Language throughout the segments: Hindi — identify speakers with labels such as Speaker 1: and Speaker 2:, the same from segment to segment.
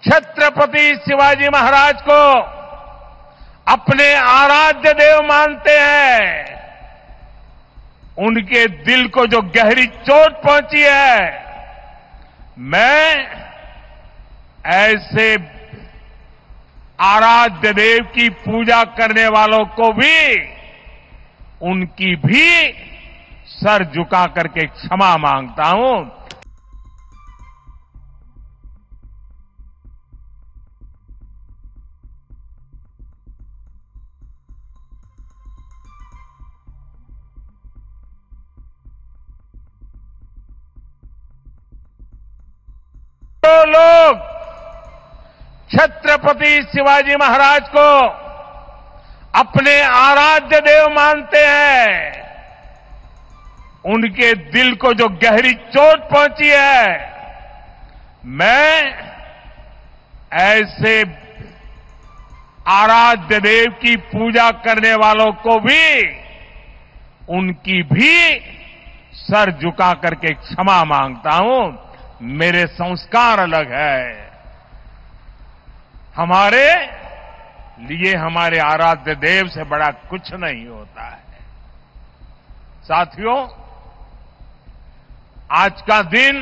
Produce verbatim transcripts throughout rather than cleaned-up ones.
Speaker 1: छत्रपति शिवाजी महाराज को अपने आराध्य देव मानते हैं, उनके दिल को जो गहरी चोट पहुंची है, मैं ऐसे आराध्य देव की पूजा करने वालों को भी, उनकी भी सर झुका करके क्षमा मांगता हूं। तो लोग छत्रपति शिवाजी महाराज को अपने आराध्य देव मानते हैं, उनके दिल को जो गहरी चोट पहुंची है, मैं ऐसे आराध्य देव की पूजा करने वालों को भी, उनकी भी सर झुका करके क्षमा मांगता हूं। मेरे संस्कार अलग है। हमारे लिए हमारे आराध्य देव से बड़ा कुछ नहीं होता है। साथियों, आज का दिन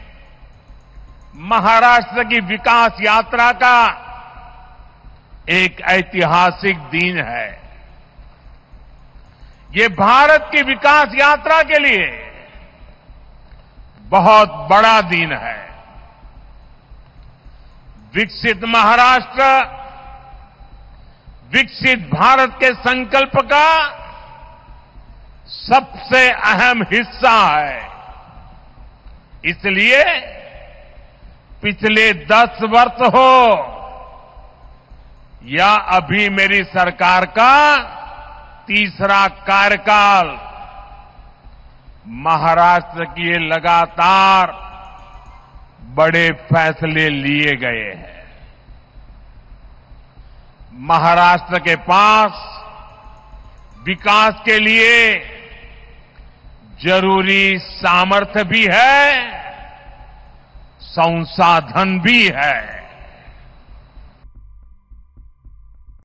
Speaker 1: महाराष्ट्र की विकास यात्रा का एक ऐतिहासिक दिन है। ये भारत की विकास यात्रा के लिए बहुत बड़ा दिन है। विकसित महाराष्ट्र, विकसित भारत के संकल्प का सबसे अहम हिस्सा है। इसलिए पिछले दस वर्ष हो या अभी मेरी सरकार का तीसरा कार्यकाल, महाराष्ट्र की ये लगातार बड़े फैसले लिए गए हैं। महाराष्ट्र के पास विकास के लिए जरूरी सामर्थ्य भी है, संसाधन भी है।